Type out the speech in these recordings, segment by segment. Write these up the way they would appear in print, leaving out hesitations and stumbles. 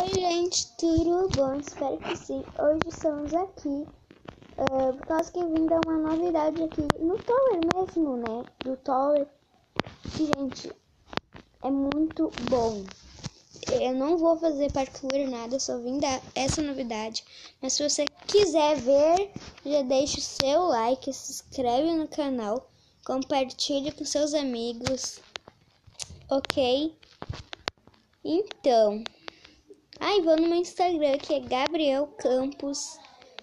Oi gente, tudo bom? Espero que sim. Hoje estamos aqui por causa que vim dar uma novidade aqui no Tower mesmo, né? Do Tower. Gente, é muito bom. Eu não vou fazer parkour nada, só vim dar essa novidade. Mas se você quiser ver, já deixa o seu like, se inscreve no canal, compartilha com seus amigos, ok? Então... vou no meu Instagram, que é Gabriel Campos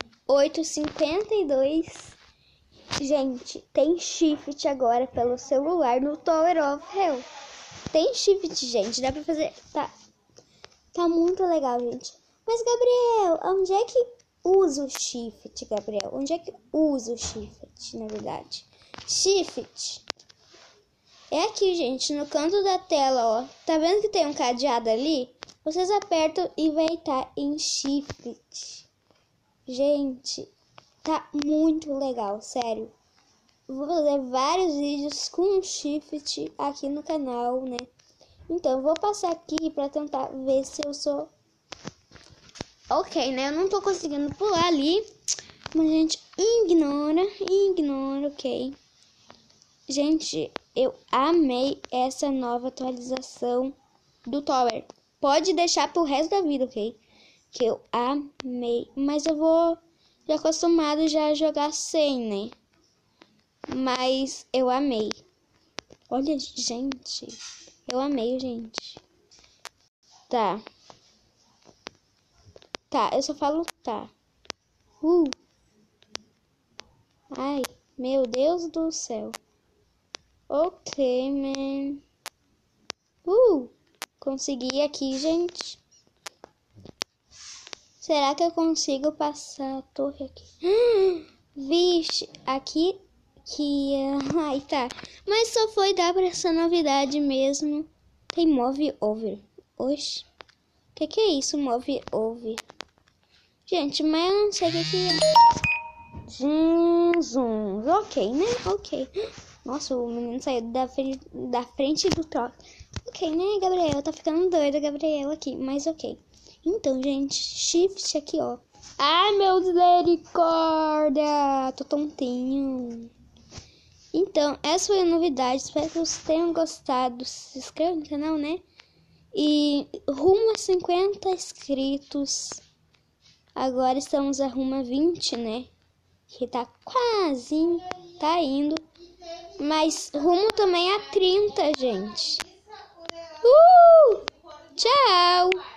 852. Gente, tem shift agora pelo celular no Tower of Hell. Tem shift, gente, dá pra fazer. Tá muito legal, gente. Mas, Gabriel, onde é que usa o shift, Gabriel? Onde é que usa o shift, na verdade? Shift é aqui, gente, no canto da tela, ó. Tá vendo que tem um cadeado ali? Vocês apertam e vai estar em shift. Gente, tá muito legal, sério. Vou fazer vários vídeos com shift aqui no canal, né? Então, vou passar aqui pra tentar ver se eu sou ok, né? Eu não tô conseguindo pular ali, mas a gente ignora, ok? Gente, eu amei essa nova atualização do Tower. Pode deixar pro resto da vida, ok? Que eu amei. Mas eu vou já acostumado já a jogar sem, né? Mas eu amei. Olha, gente. Eu amei, gente. Tá, eu só falo tá. Ai, meu Deus do céu. Ok, man. Consegui aqui, gente. Será que eu consigo passar a torre aqui? Vixe, aqui que... Ai, tá. Mas só foi dar pra essa novidade mesmo. Tem move over. Oxi. O que é isso, move over? Gente, mas eu não sei o que é. Jesus. Ok, né? Ok. Nossa, o menino saiu da frente do troço. Ok, né, Gabriel? Tá ficando doido, Gabriel, aqui. Mas ok. Então, gente, shift aqui, ó. Ai, meu misericórdia! Tô tontinho. Então, essa foi a novidade. Espero que vocês tenham gostado. Se inscreva no canal, né? E rumo a 50 inscritos. Agora estamos a rumo a 20, né? Que tá quase, tá indo. Mas rumo também a 30, gente. Tchau!